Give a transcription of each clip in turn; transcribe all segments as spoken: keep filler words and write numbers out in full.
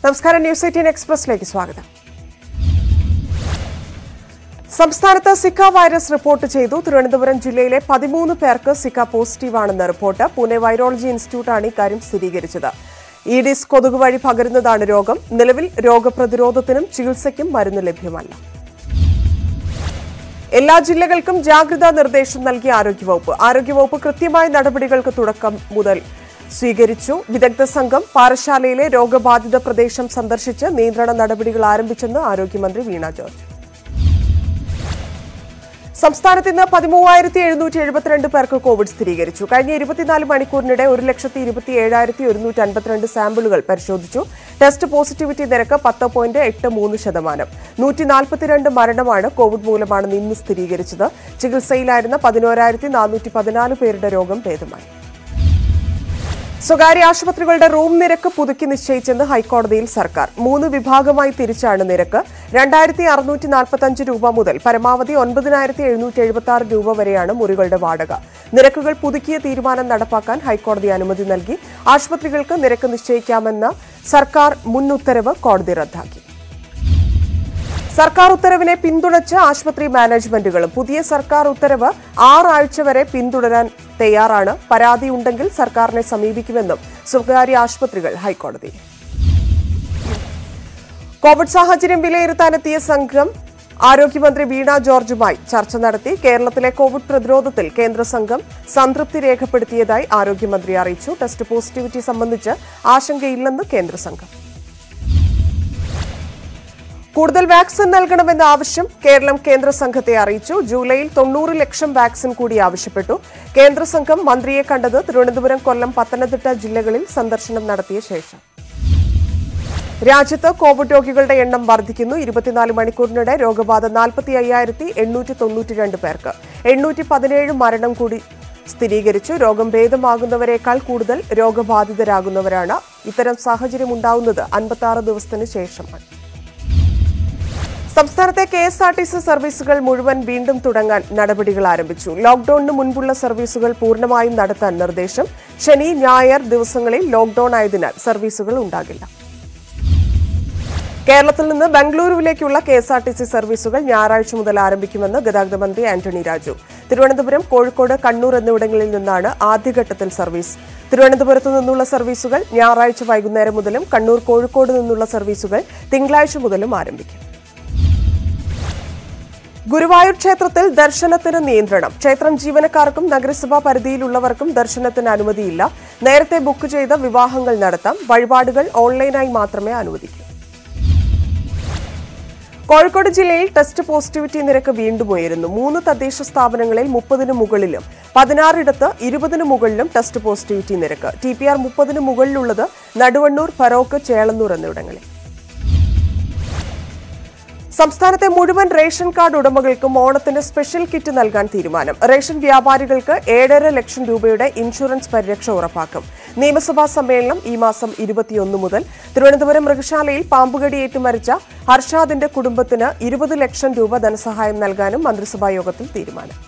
നമസ്കാരം, news eighteen എക്സ്പ്രസിലേക്ക് സ്വാഗതം. സംസ്ഥാനത്ത് സിക്ക വൈറസ് റിപ്പോർട്ട് ചെയ്തു. തിരുവനന്തപുരം ജില്ലയിലെ പതിമൂന്ന് പേർക്ക് സിക്ക പോസിറ്റീവാണെന്ന് റിപ്പോർട്ട്. പൂനെ വൈറോളജി ഇൻസ്റ്റിറ്റ്യൂട്ടാണ് ഇക്കാര്യം സ്ഥിരീകരിച്ചത്. ഈഡിസ് കൊതുക് വഴി പകരുന്നതാണ് രോഗം. നിലവിൽ രോഗപ്രതിരോധത്തിനും ചികിത്സയ്ക്കും മരുന്ന് ലഭ്യമല്ല. എല്ലാ ജില്ലകൾക്കും ജാഗ്രതാ നിർദ്ദേശം നൽകി ആരോഗ്യവകുപ്പ്. ആരോഗ്യവകുപ്പ് കൃത്യമായ നടപടികൾക്ക് തുടക്കം മുതൽ സ്വീകരിച്ചു. വിദഗ്ധ സംഘം പാറശാലയിലെ രോഗബാധിത പ്രദേശം സന്ദർശിച്ച് നിയന്ത്രണ നടപടികൾ ആരംഭിച്ചെന്ന് ആരോഗ്യമന്ത്രി വീണ ജോർജ്. സംസ്ഥാനത്ത് ഇന്ന് പതിമൂവായിരത്തി എഴുന്നൂറ്റി എഴുപത്തിരണ്ട് പേർക്ക് കോവിഡ് സ്ഥിരീകരിച്ചു. കഴിഞ്ഞ ഇരുപത്തിനാല് മണിക്കൂറിനിടെ ഒരു ലക്ഷത്തി ഇരുപത്തി ഏഴായിരത്തി ഒരുന്നൂറ്റി അൻപത്തിരണ്ട് സാമ്പിളുകൾ പരിശോധിച്ചു. ടെസ്റ്റ് പോസിറ്റിവിറ്റി നിരക്ക് പത്ത് പോയിന്റ് എട്ട് മൂന്ന് ശതമാനം. നൂറ്റി നാൽപ്പത്തിരണ്ട് മരണമാണ് കോവിഡ് മൂലമാണെന്ന് ഇന്ന് സ്ഥിരീകരിച്ചത്. ചികിത്സയിലായിരുന്ന പതിനോരായിരത്തി നാനൂറ്റി പതിനാല് പേരുടെ രോഗം ഭേദമായി. സ്വകാര്യ ആശുപത്രികളുടെ റൂം നിരക്ക് പുതുക്കി നിശ്ചയിച്ചെന്ന് ഹൈക്കോടതിയിൽ സർക്കാർ. മൂന്ന് വിഭാഗമായി തിരിച്ചാണ് നിരക്ക്. രണ്ടായിരത്തി അറുന്നൂറ്റി നാൽപ്പത്തി അഞ്ച് രൂപ മുതൽ പരമാവധി ഒൻപതിനായിരത്തി എഴുന്നൂറ്റി എഴുപത്തി ആറ് രൂപ വരെയാണ് മുറികളുടെ വാടക. നിരക്കുകൾ പുതുക്കിയ തീരുമാനം നടപ്പാക്കാൻ ഹൈക്കോടതി അനുമതി നൽകി. ആശുപത്രികൾക്ക് നിരക്ക് നിശ്ചയിക്കാമെന്ന സർക്കാർ മുൻ ഉത്തരവ് കോടതി റദ്ദാക്കി. സർക്കാർ ഉത്തരവിനെ പിന്തുണച്ച് ആശുപത്രി മാനേജ്മെന്റുകളും. പുതിയ സർക്കാർ ഉത്തരവ് ആറാഴ്ച വരെ പിന്തുടരാൻ തയ്യാറാണ്. പരാതി ഉണ്ടെങ്കിൽ സർക്കാരിനെ സമീപിക്കുമെന്നും സ്വകാര്യ ആശുപത്രികൾ ഹൈക്കോടതി. കോവിഡ് സാഹചര്യം വിലയിരുത്താനെത്തിയ സംഘം ആരോഗ്യമന്ത്രി വീണ ജോർജുമായി ചർച്ച നടത്തി. കേരളത്തിലെ കോവിഡ് പ്രതിരോധത്തിൽ കേന്ദ്ര സംഘം സംതൃപ്തി രേഖപ്പെടുത്തിയതായി ആരോഗ്യമന്ത്രി അറിയിച്ചു. ടെസ്റ്റ് പോസിറ്റിവിറ്റി സംബന്ധിച്ച് ആശങ്കയില്ലെന്ന് കേന്ദ്ര സംഘം. കൂടുതൽ വാക്സിൻ നൽകണമെന്ന ആവശ്യം കേരളം കേന്ദ്ര സംഘത്തെ അറിയിച്ചു. ജൂലൈയിൽ തൊണ്ണൂറ് ലക്ഷം വാക്സിൻ കൂടി ആവശ്യപ്പെട്ടു. കേന്ദ്ര സംഘം മന്ത്രിയെ കണ്ടത് തിരുവനന്തപുരം, കൊല്ലം, പത്തനംതിട്ട ജില്ലകളിൽ സന്ദർശനം നടത്തിയ ശേഷം. രാജ്യത്ത് കോവിഡ് രോഗികളുടെ എണ്ണം വർദ്ധിക്കുന്നു. ഇരുപത്തിനാല് മണിക്കൂറിനിടെ രോഗബാധ നാൽപ്പത്തി അയ്യായിരത്തി എണ്ണൂറ്റി തൊണ്ണൂറ്റി രണ്ട് പേർക്ക്. എണ്ണൂറ്റി പതിനേഴ് മരണം കൂടി സ്ഥിരീകരിച്ചു. രോഗം ഭേദമാകുന്നവരെക്കാൾ കൂടുതൽ രോഗബാധിതരാകുന്നവരാണ്. ഇത്തരം സാഹചര്യം ഉണ്ടാവുന്നത് അൻപത്തി ആറ് ദിവസത്തിന് ശേഷമാണ്. സംസ്ഥാനത്തെ K S R T C സർവീസുകൾ മുഴുവൻ വീണ്ടും തുടങ്ങാൻ നടപടികൾ ആരംഭിച്ചു. ലോക്ഡൌണിന് മുൻപുള്ള സർവീസുകൾ പൂർണ്ണമായും നടത്താൻ നിർദ്ദേശം. ശനി, ഞായർ ദിവസങ്ങളിൽ ലോക്ഡൌൺ ആയതിനാൽ സർവീസുകൾ ഉണ്ടാകില്ല. കേരളത്തിൽ നിന്ന് ബംഗളൂരുവിലേക്കുള്ള K S R T C സർവീസുകൾ ഞായറാഴ്ച മുതൽ ആരംഭിക്കുമെന്ന് ഗതാഗത മന്ത്രി ആന്റണി രാജു. തിരുവനന്തപുരം, കോഴിക്കോട്, കണ്ണൂർ എന്നിവിടങ്ങളിൽ നിന്നാണ് ആദ്യഘട്ടത്തിൽ സർവീസ്. തിരുവനന്തപുരത്തു നിന്നുള്ള സർവീസുകൾ ഞായറാഴ്ച വൈകുന്നേരം മുതലും കണ്ണൂർ, കോഴിക്കോട് നിന്നുള്ള സർവീസുകൾ തിങ്കളാഴ്ച മുതലും ആരംഭിക്കും. ഗുരുവായൂർ ക്ഷേത്രത്തിൽ ദർശനത്തിന് നിയന്ത്രണം. ക്ഷേത്രം ജീവനക്കാർക്കും നഗരസഭാ പരിധിയിലുള്ളവർക്കും ദർശനത്തിന് അനുമതിയില്ല. നേരത്തെ ബുക്ക് ചെയ്ത വിവാഹങ്ങൾ നടത്താം. വഴിപാടുകൾ ഓൺലൈനായി മാത്രമേ അനുവദിക്കൂ. കോഴിക്കോട് ജില്ലയിൽ ടെസ്റ്റ് പോസിറ്റിവിറ്റി നിരക്ക് വീണ്ടും ഉയരുന്നു. മൂന്ന് തദ്ദേശ സ്ഥാപനങ്ങളിൽ മുപ്പതിന് മുകളിലും പതിനാറിടത്ത് ഇരുപതിന് മുകളിലും ടെസ്റ്റ് പോസിറ്റിവിറ്റി നിരക്ക്. ടി പി ആർ മുപ്പതിന് മുകളിലുള്ളത് നടുവണ്ണൂർ, ഫറോക്ക്, ചേളന്നൂർ എന്നിവിടങ്ങളിൽ. സംസ്ഥാനത്തെ മുഴുവൻ റേഷൻ കാർഡ് ഉടമകൾക്കും ഓണത്തിന് സ്പെഷ്യൽ കിറ്റ് നൽകാൻ തീരുമാനം. റേഷൻ വ്യാപാരികൾക്ക് ഏഴര ലക്ഷം രൂപയുടെ ഇൻഷുറൻസ് പരിരക്ഷ ഉറപ്പാക്കും. നിയമസഭാ സമ്മേളനം ഈ മാസം ഇരുപത്തിയൊന്ന് മുതൽ. തിരുവനന്തപുരം മൃഗശാലയിൽ പാമ്പുകടിയേറ്റ് മരിച്ച ഹർഷാദിന്റെ കുടുംബത്തിന് ഇരുപത് ലക്ഷം രൂപ ധനസഹായം നൽകാനും മന്ത്രിസഭാ യോഗത്തിൽ തീരുമാനം.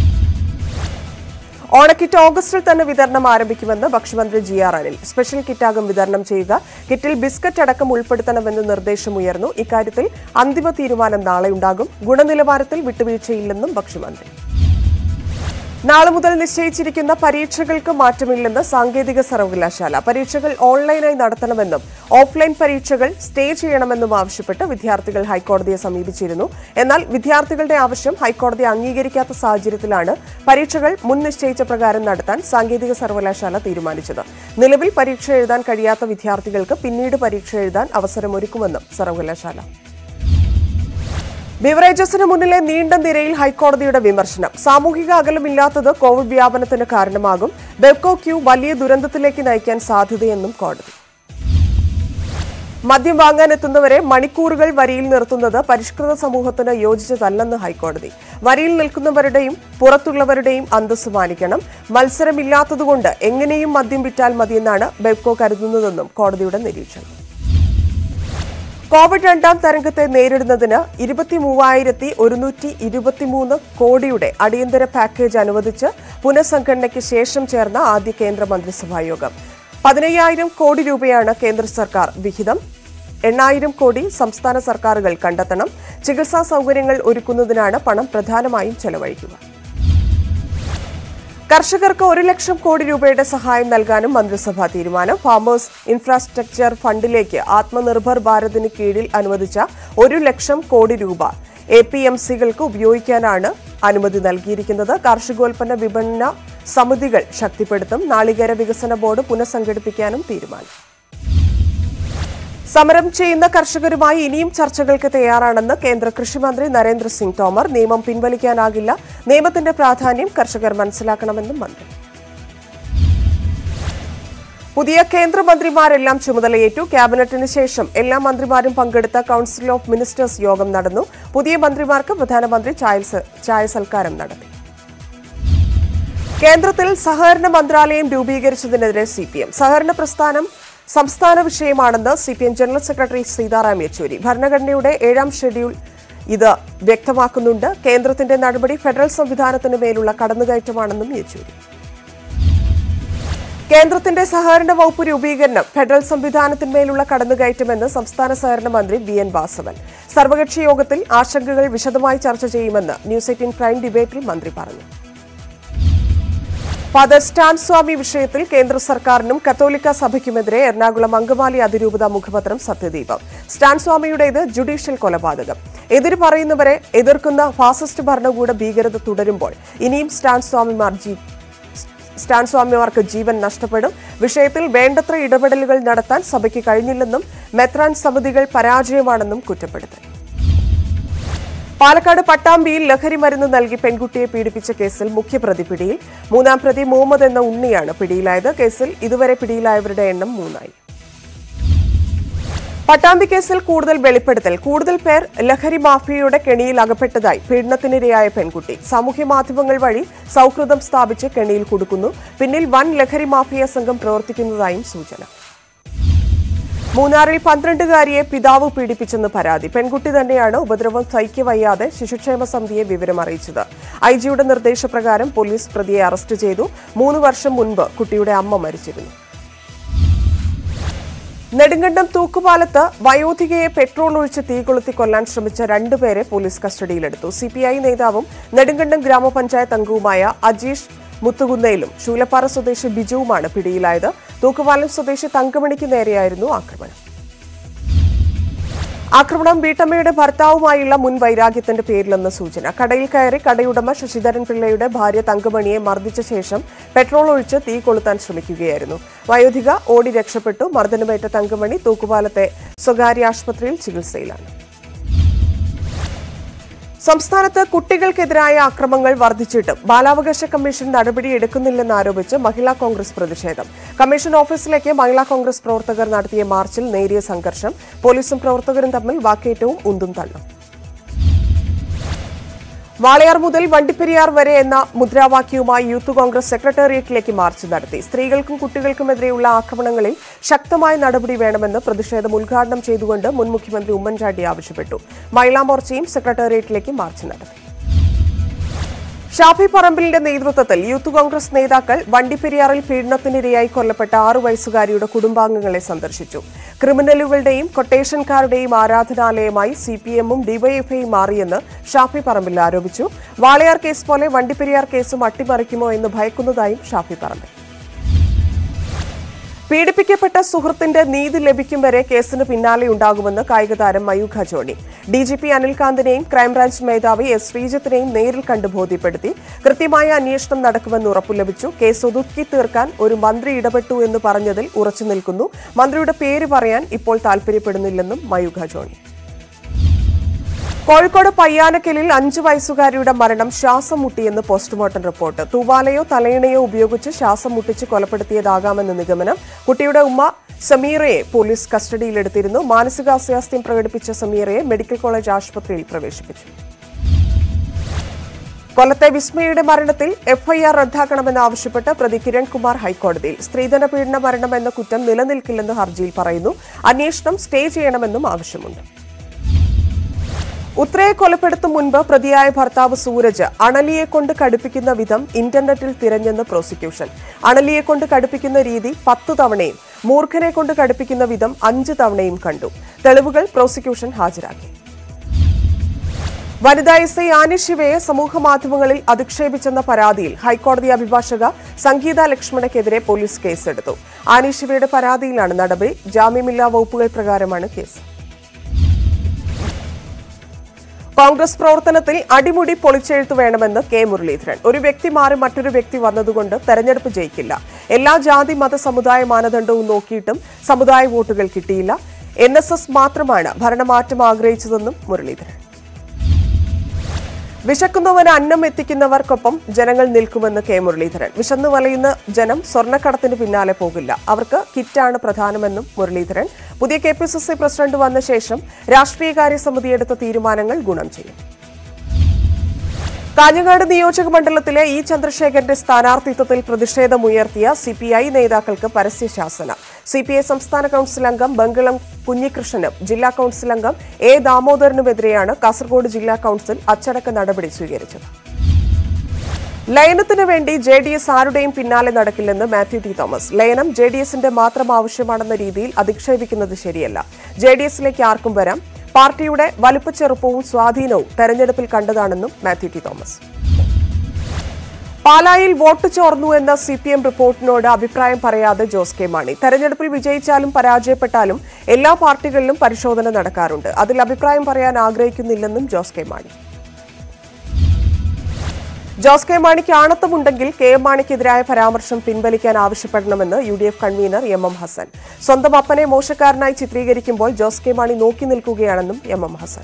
ഓണക്കിറ്റ് ഓഗസ്റ്റിൽ തന്നെ വിതരണം ആരംഭിക്കുമെന്ന് ഭക്ഷ്യമന്ത്രി ജി ആർ അനിൽ. സ്പെഷ്യൽ കിറ്റാകും വിതരണം ചെയ്യുക. കിറ്റിൽ ബിസ്ക്കറ്റ് അടക്കം ഉൾപ്പെടുത്തണമെന്ന് നിർദ്ദേശമുയർന്നു. ഇക്കാര്യത്തിൽ അന്തിമ തീരുമാനം നാളെയുണ്ടാകും. ഗുണനിലവാരത്തിൽ വിട്ടുവീഴ്ചയില്ലെന്നും ഭക്ഷ്യമന്ത്രി. നാളെ മുതൽ നിശ്ചയിച്ചിരിക്കുന്ന പരീക്ഷകൾക്ക് മാറ്റമില്ലെന്ന് സാങ്കേതിക സർവകലാശാല. പരീക്ഷകൾ ഓൺലൈനായി നടത്തണമെന്നും ഓഫ്ലൈൻ പരീക്ഷകൾ സ്റ്റേ ചെയ്യണമെന്നും ആവശ്യപ്പെട്ട് വിദ്യാർത്ഥികൾ ഹൈക്കോടതിയെ സമീപിച്ചിരുന്നു. എന്നാൽ വിദ്യാർത്ഥികളുടെ ആവശ്യം ഹൈക്കോടതി അംഗീകരിക്കാത്ത സാഹചര്യത്തിലാണ് പരീക്ഷകൾ മുൻ നിശ്ചയിച്ച പ്രകാരം നടത്താൻ സാങ്കേതിക സർവകലാശാല തീരുമാനിച്ചത്. നിലവിൽ പരീക്ഷ എഴുതാൻ കഴിയാത്ത വിദ്യാർത്ഥികൾക്ക് പിന്നീട് പരീക്ഷ എഴുതാൻ അവസരമൊരുക്കുമെന്നും സർവകലാശാല. ബിവറേജസിന് മുന്നിലെ നീണ്ട നിരയിൽ ഹൈക്കോടതിയുടെ വിമർശനം. സാമൂഹിക അകലമില്ലാത്തത് കോവിഡ് വ്യാപനത്തിന് കാരണമാകും. ബെവ്കോ ക്യൂ വലിയ ദുരന്തത്തിലേക്ക് നയിക്കാൻ സാധ്യതയെന്നും കോടതി. മദ്യം വാങ്ങാനെത്തുന്നവരെ മണിക്കൂറുകൾ വരിയിൽ നിർത്തുന്നത് പരിഷ്കൃത സമൂഹത്തിന് യോജിച്ചതല്ലെന്ന് ഹൈക്കോടതി. വരിയിൽ നിൽക്കുന്നവരുടെയും പുറത്തുള്ളവരുടെയും അന്തസ്സ് മാനിക്കണം. മത്സരമില്ലാത്തതുകൊണ്ട് എങ്ങനെയും മദ്യം വിറ്റാൽ മതിയെന്നാണ് ബെവ്കോ കരുതുന്നതെന്നും കോടതിയുടെ നിരീക്ഷണം. കോവിഡ് രണ്ടാം തരംഗത്തെ നേരിടുന്നതിന് ഇരുപത്തി മൂവായിരത്തി ഒരുന്നൂറ്റി ഇരുപത്തിമൂന്ന് കോടിയുടെ അടിയന്തര പാക്കേജ് അനുവദിച്ച് പുനഃസംഘടനയ്ക്ക് ശേഷം ചേർന്ന ആദ്യ കേന്ദ്ര മന്ത്രിസഭാ യോഗം. പതിനയ്യായിരം കോടി രൂപയാണ് കേന്ദ്ര സർക്കാർ വിഹിതം. എണ്ണായിരം കോടി സംസ്ഥാന സർക്കാരുകൾ കണ്ടെത്തണം. ചികിത്സാ സൗകര്യങ്ങൾ ഒരുക്കുന്നതിനാണ് പണം പ്രധാനമായും ചെലവഴിക്കുക. കർഷകർക്ക് ഒരു ലക്ഷം കോടി രൂപയുടെ സഹായം നൽകാനും മന്ത്രിസഭാ തീരുമാനം. ഫാമേഴ്സ് ഇൻഫ്രാസ്ട്രക്ചർ ഫണ്ടിലേക്ക് ആത്മനിർഭർ ഭാരതിന് കീഴിൽ അനുവദിച്ച ഒരു ലക്ഷം കോടി രൂപ എ പി എം സികൾക്ക് ഉപയോഗിക്കാനാണ് അനുമതി നൽകിയിരിക്കുന്നത്. കാർഷികോൽപ്പന്ന വിപണന സമിതികൾ ശക്തിപ്പെടുത്തും. നാളികേര വികസന ബോർഡ് പുനഃസംഘടിപ്പിക്കാനും തീരുമാനം. സമരം ചെയ്യുന്ന കർഷകരുമായി ഇനിയും ചർച്ചകൾക്ക് തയ്യാറാണെന്ന് കേന്ദ്ര കൃഷിമന്ത്രി നരേന്ദ്ര സിംഗ് തോമർ. നിയമം പിൻവലിക്കാനാകില്ല. നിയമത്തിന്റെ പ്രാധാന്യം കർഷകർ മനസ്സിലാക്കണമെന്നും മന്ത്രി. പുതിയ കേന്ദ്രമന്ത്രിമാരെല്ലാം ചുമതലയേറ്റു. ക്യാബിനറ്റിന് ശേഷം എല്ലാ മന്ത്രിമാരും പങ്കെടുത്ത കൌൺസിൽ ഓഫ് മിനിസ്റ്റേഴ്സ് യോഗം നടന്നു. പുതിയ മന്ത്രിമാർക്ക് പ്രധാനമന്ത്രി ചായ സൽക്കാരം നടത്തി. കേന്ദ്രത്തിൽ സഹകരണ മന്ത്രാലയം രൂപീകരിച്ചതിനെതിരെ സി പി എം. സഹകരണ പ്രസ്ഥാനം സംസ്ഥാന വിഷയമാണെന്ന് C P M general secretary Sitaram Yechury. ഭരണഘടനയുടെ ഏഴാം ഷെഡ്യൂൾ ഇത് വ്യക്തമാക്കുന്നുണ്ട്. കേന്ദ്രത്തിന്റെ നടപടി ഫെഡറൽ സംവിധാനത്തിന് മേലുള്ള കടന്നുകയറ്റമാണെന്നും യെച്ചൂരി. കേന്ദ്രത്തിന്റെ സഹകരണ വകുപ്പ് രൂപീകരണം ഫെഡറൽ സംവിധാനത്തിന്മേലുള്ള കടന്നുകയറ്റമെന്ന് സംസ്ഥാന സഹകരണ മന്ത്രി ബി എൻ വാസവൻ. സർവകക്ഷി യോഗത്തിൽ ആശങ്കകൾ വിശദമായി ചർച്ച ചെയ്യുമെന്ന് ന്യൂസ് എയ്റ്റീൻ പ്രൈം ഡിബേറ്റിൽ മന്ത്രി പറഞ്ഞു. ഫാദർ സ്റ്റാൻ സ്വാമി വിഷയത്തിൽ കേന്ദ്ര സർക്കാരിനും കത്തോലിക്ക സഭയ്ക്കുമെതിരെ എറണാകുളം അങ്കമാലി അതിരൂപത മുഖപത്രം സത്യദീപം. സ്റ്റാൻ സ്വാമിയുടേത് ജുഡീഷ്യൽ കൊലപാതകം. എതിര് പറയുന്നവരെ എതിർക്കുന്ന ഫാസിസ്റ്റ് ഭരണകൂട ഭീകരത തുടരുമ്പോൾ ഇനിയും സ്റ്റാൻ സ്വാമിമാർ സ്റ്റാൻ സ്വാമിമാർക്ക് ജീവൻ നഷ്ടപ്പെടും. വിഷയത്തിൽ വേണ്ടത്ര ഇടപെടലുകൾ നടത്താൻ സഭയ്ക്ക് കഴിഞ്ഞില്ലെന്നും മെത്രാൻ സമിതികൾ പരാജയമാണെന്നും കുറ്റപ്പെടുത്തി. പാലക്കാട് പട്ടാമ്പിയിൽ ലഹരി മരുന്ന് നൽകി പെൺകുട്ടിയെ പീഡിപ്പിച്ച കേസിൽ മുഖ്യപ്രതി പിടിയിൽ. മൂന്നാം പ്രതി മുഹമ്മദ് എന്ന ഉണ്ണിയാണ് പിടിയിലായത്. കേസിൽ ഇതുവരെ പിടിയിലായവരുടെ എണ്ണം മൂന്നായി. പട്ടാമ്പി കേസിൽ കൂടുതൽ വെളിപ്പെടുത്തൽ. കൂടുതൽ പേർ ലഹരി മാഫിയയുടെ കെണിയിൽ അകപ്പെട്ടതായി പീഡനത്തിനിരയായ പെൺകുട്ടി. സാമൂഹ്യ മാധ്യമങ്ങൾ വഴി സൗഹൃദം സ്ഥാപിച്ച് കെണിയിൽ കുടുക്കുന്നു. പിന്നിൽ വൻ ലഹരി മാഫിയ സംഘം പ്രവർത്തിക്കുന്നതായും സൂചന. മൂന്നാറിൽ പന്ത്രണ്ടുകാരിയെ പിതാവ് പീഡിപ്പിച്ചെന്ന് പരാതി. പെൺകുട്ടി തന്നെയാണ് ഉപദ്രവം സഹിക്കവയ്യാതെ ശിശുക്ഷേമ സമിതിയെ വിവരം അറിയിച്ചത്. ഐ ജിയുടെ നിർദ്ദേശപ്രകാരം പോലീസ് പ്രതിയെ അറസ്റ്റ് ചെയ്തു. മൂന്ന് വർഷം മുൻപ് കുട്ടിയുടെ അമ്മ മരിച്ചിരുന്നു. നെടുങ്കണ്ടം തൂക്കുപാലത്ത് വയോധികയെ പെട്രോൾ ഒഴിച്ച് തീകൊളുത്തി കൊല്ലാൻ ശ്രമിച്ച രണ്ടുപേരെ പോലീസ് കസ്റ്റഡിയിലെടുത്തു. സി പി ഐ നേതാവും നെടുങ്കണ്ടം ഗ്രാമപഞ്ചായത്ത് അംഗവുമായ അജീഷ് മുത്തുകുന്നയിലും ശൂലപ്പാറ സ്വദേശി ബിജുവുമാണ് പിടിയിലായത്. തൂക്കുപാലം സ്വദേശി തങ്കമണിക്ക് നേരെയായിരുന്നു ആക്രമണം. ആക്രമണം വീട്ടമ്മയുടെ ഭർത്താവുമായുള്ള മുൻ വൈരാഗ്യത്തിന്റെ പേരിലെന്ന സൂചന. കടയിൽ കയറി കടയുടമ ശശിധരൻ പിള്ളയുടെ ഭാര്യ തങ്കമണിയെ മർദ്ദിച്ച ശേഷം പെട്രോൾ ഒഴിച്ച് തീ കൊളുത്താൻ ശ്രമിക്കുകയായിരുന്നു. വയോധിക ഓടി രക്ഷപ്പെട്ടു. മർദ്ദനമേറ്റ തങ്കമണി തൂക്കുപാലത്തെ സ്വകാര്യ ആശുപത്രിയിൽ ചികിത്സയിലാണ്. സംസ്ഥാനത്ത് കുട്ടികൾക്കെതിരായ അക്രമങ്ങൾ വർദ്ധിച്ചിട്ടും ബാലാവകാശ കമ്മീഷൻ നടപടിയെടുക്കുന്നില്ലെന്നാരോപിച്ച് മഹിളാ കോൺഗ്രസ് പ്രതിഷേധം. കമ്മീഷൻ ഓഫീസിലേക്ക് മഹിളാ കോൺഗ്രസ് പ്രവർത്തകർ നടത്തിയ മാർച്ചിൽ നേരിയ സംഘർഷം. പോലീസും പ്രവർത്തകരും തമ്മിൽ വാക്കേറ്റവും ഉന്തും തള്ളും. വാളയാർ മുതൽ വണ്ടിപ്പെരിയാർ വരെ എന്ന മുദ്രാവാക്യവുമായി യൂത്ത് കോൺഗ്രസ് സെക്രട്ടേറിയറ്റിലേക്ക് മാർച്ച് നടത്തി. സ്ത്രീകൾക്കും കുട്ടികൾക്കുമെതിരെയുള്ള ആക്രമണങ്ങളിൽ ശക്തമായ നടപടി വേണമെന്ന് പ്രതിഷേധം ഉദ്ഘാടനം ചെയ്തുകൊണ്ട് മുൻ മുഖ്യമന്ത്രി ഉമ്മൻചാണ്ടി ആവശ്യപ്പെട്ടു. മഹിളാ മോർച്ചയും സെക്രട്ടേറിയറ്റിലേക്ക് മാർച്ച് നടത്തി. ഷാഫി പറമ്പിലിന്റെ നേതൃത്വത്തിൽ യൂത്ത് കോൺഗ്രസ് നേതാക്കൾ വണ്ടിപ്പെരിയാറിൽ പീഡനത്തിനിരയായി കൊല്ലപ്പെട്ട ആറു വയസ്സുകാരിയുടെ കുടുംബാംഗങ്ങളെ സന്ദർശിച്ചു. ക്രിമിനലുകളുടെയും കൊട്ടേഷൻകാരുടെയും ആരാധനാലയമായി സി പി എമ്മും ഡിവൈഎഫ്ഐയും മാറിയെന്ന് ഷാഫി പറമ്പിൽ ആരോപിച്ചു. വാളയാർ കേസ് പോലെ വണ്ടിപ്പെരിയാർ കേസും അട്ടിമറിക്കുമോ എന്ന് ഭയക്കുന്നതായും ഷാഫി പറമ്പിൽ. പീഡിപ്പിക്കപ്പെട്ട സുഹൃത്തിന്റെ നീതി ലഭിക്കും വരെ കേസിന് പിന്നാലെയുണ്ടാകുമെന്ന് കായിക താരം Mayookha Johny. D G P അനിൽകാന്തിനെയും ക്രൈംബ്രാഞ്ച് മേധാവി എസ് ശ്രീജിത്തിനെയും നേരിൽ കണ്ട് ബോധ്യപ്പെടുത്തി. കൃത്യമായ അന്വേഷണം നടക്കുമെന്ന് ഉറപ്പു ലഭിച്ചു. കേസ് ഒതുക്കി തീർക്കാൻ ഒരു മന്ത്രി ഇടപെട്ടു എന്ന് പറഞ്ഞതിൽ ഉറച്ചു നിൽക്കുന്നു. മന്ത്രിയുടെ പേര് പറയാൻ ഇപ്പോൾ താൽപര്യപ്പെടുന്നില്ലെന്നും മയൂഖ ജോണി. കോഴിക്കോട് പയ്യാനക്കലിൽ അഞ്ചു വയസ്സുകാരിയുടെ മരണം ശ്വാസം മുട്ടിയെന്ന് പോസ്റ്റ്മോർട്ടം റിപ്പോർട്ട്. തൂവാലയോ തലയിണയോ ഉപയോഗിച്ച് ശ്വാസം മുട്ടിച്ച് കൊലപ്പെടുത്തിയതാകാമെന്ന് നിഗമനം. കുട്ടിയുടെ ഉമ്മ സമീറയെ പോലീസ് കസ്റ്റഡിയിലെടുത്തിരുന്നു. മാനസികാസ്വാസ്ഥ്യം പ്രകടിപ്പിച്ച സമീറയെ മെഡിക്കൽ കോളേജ് ആശുപത്രിയിൽ പ്രവേശിപ്പിച്ചു. കൊല്ലത്തെ വിസ്മയുടെ മരണത്തിൽ എഫ്ഐആർ റദ്ദാക്കണമെന്നാവശ്യപ്പെട്ട് പ്രതി കിരൺകുമാർ ഹൈക്കോടതിയിൽ. സ്ത്രീധന പീഡന മരണം എന്ന കുറ്റം നിലനിൽക്കില്ലെന്ന് ഹർജിയിൽ പറയുന്നു. അന്വേഷണം സ്റ്റേ ചെയ്യണമെന്നും ആവശ്യമുണ്ട്. ഉത്രയെ കൊലപ്പെടുത്തും മുൻപ് പ്രതിയായ ഭർത്താവ് സൂരജ് അണലിയെ കൊണ്ട് കടുപ്പിക്കുന്ന വിധം ഇന്റർനെറ്റിൽ തിരഞ്ഞെന്ന് പ്രോസിക്യൂഷൻ. അണലിയെ കൊണ്ട് കടുപ്പിക്കുന്ന രീതി പത്തു തവണയും മൂർഖനെ കൊണ്ട് കടുപ്പിക്കുന്ന വിധം അഞ്ച് തവണയും കണ്ടു. തെളിവുകൾ പ്രോസിക്യൂഷൻ ഹാജരാക്കി. വനിതാ എസ് ഐ ആനി ശിവയെ സമൂഹമാധ്യമങ്ങളിൽ അധിക്ഷേപിച്ചെന്ന പരാതിയിൽ ഹൈക്കോടതി അഭിഭാഷക സംഗീത ലക്ഷ്മണയ്ക്കെതിരെ പോലീസ് കേസെടുത്തു. ആനി ശിവയുടെ പരാതിയിലാണ് നടപടി. ജാമ്യമില്ലാ വകുപ്പുകൾ പ്രകാരമാണ് കേസ്. കോൺഗ്രസ് പ്രവർത്തനത്തിൽ അടിമുടി പൊളിച്ചെഴുത്തു വേണമെന്ന് കെ മുരളീധരൻ. ഒരു വ്യക്തി മാറി മറ്റൊരു വ്യക്തി വന്നതുകൊണ്ട് തെരഞ്ഞെടുപ്പ് ജയിക്കില്ല. എല്ലാ ജാതി മത സമുദായ മാനദണ്ഡവും നോക്കിയിട്ടും സമുദായ വോട്ടുകൾ കിട്ടിയില്ല. എൻ എസ് എസ് മാത്രമാണ് ഭരണമാറ്റം ആഗ്രഹിച്ചതെന്നും മുരളീധരൻ. വിശക്കുന്നവന് അന്നം എത്തിക്കുന്നവർക്കൊപ്പം ജനങ്ങൾ നിൽക്കുമെന്ന് കെ മുരളീധരൻ. വിശന്നു വലയുന്ന ജനം സ്വർണ്ണക്കടത്തിന് പിന്നാലെ പോകില്ല. അവർക്ക് കിറ്റാണ് പ്രധാനമെന്നും മുരളീധരൻ. പുതിയ K P C C president വന്ന ശേഷം രാഷ്ട്രീയകാര്യ സമിതി എടുത്ത തീരുമാനങ്ങൾ ഗുണം ചെയ്യും. കാഞ്ഞങ്ങാട് നിയോജക മണ്ഡലത്തിലെ ഇ ചന്ദ്രശേഖരന്റെ സ്ഥാനാർത്ഥിത്വത്തിൽ പ്രതിഷേധമുയർത്തിയ സി പി ഐ നേതാക്കൾക്ക് പരസ്യശാസന. സി പി ഐ സംസ്ഥാന കൌൺസിൽ അംഗം ബംഗളം കുഞ്ഞികൃഷ്ണനും ജില്ലാ കൌൺസിൽ അംഗം എ ദാമോദരനുമെതിരെയാണ് കാസർഗോഡ് ജില്ലാ കൌൺസിൽ അച്ചടക്ക നടപടി സ്വീകരിച്ചത്. ലയനത്തിനു വേണ്ടി ജെ ഡി എസ് ആരുടെയും പിന്നാലെ നടക്കില്ലെന്ന് മാത്യു ടി തോമസ്. ലയനം ജെ ഡി എസിന്റെ മാത്രം ആവശ്യമാണെന്ന രീതിയിൽ അധിക്ഷേപിക്കുന്നത് ശരിയല്ല. ജെ ഡി എസിലേക്ക് ആർക്കും വരാം. പാർട്ടിയുടെ വലുപ്പച്ചെറുപ്പവും സ്വാധീനവും തെരഞ്ഞെടുപ്പിൽ കണ്ടതാണെന്നും മാത്യു ടി തോമസ്. പാലായിൽ വോട്ട് ചോർന്നു എന്ന സി പി എം റിപ്പോർട്ടിനോട് അഭിപ്രായം പറയാതെ ജോസ് കെ മാണി. തെരഞ്ഞെടുപ്പിൽ വിജയിച്ചാലും പരാജയപ്പെട്ടാലും എല്ലാ പാർട്ടികളിലും പരിശോധന നടക്കാറുണ്ട്. അതിൽ അഭിപ്രായം പറയാൻ ആഗ്രഹിക്കുന്നില്ലെന്നും ജോസ് കെ മാണി. ജോസ് കെ മാണിക്ക് ആണത്തമുണ്ടെങ്കിൽ കെ എം മാണിക്കെതിരായ പരാമർശം പിൻവലിക്കാൻ ആവശ്യപ്പെടണമെന്ന് U D F convener M M Hassan. സ്വന്തം അപ്പനെ മോശക്കാരനായി ചിത്രീകരിക്കുമ്പോൾ ജോസ് കെ മാണി നോക്കി നിൽക്കുകയാണെന്നും M M Hassan.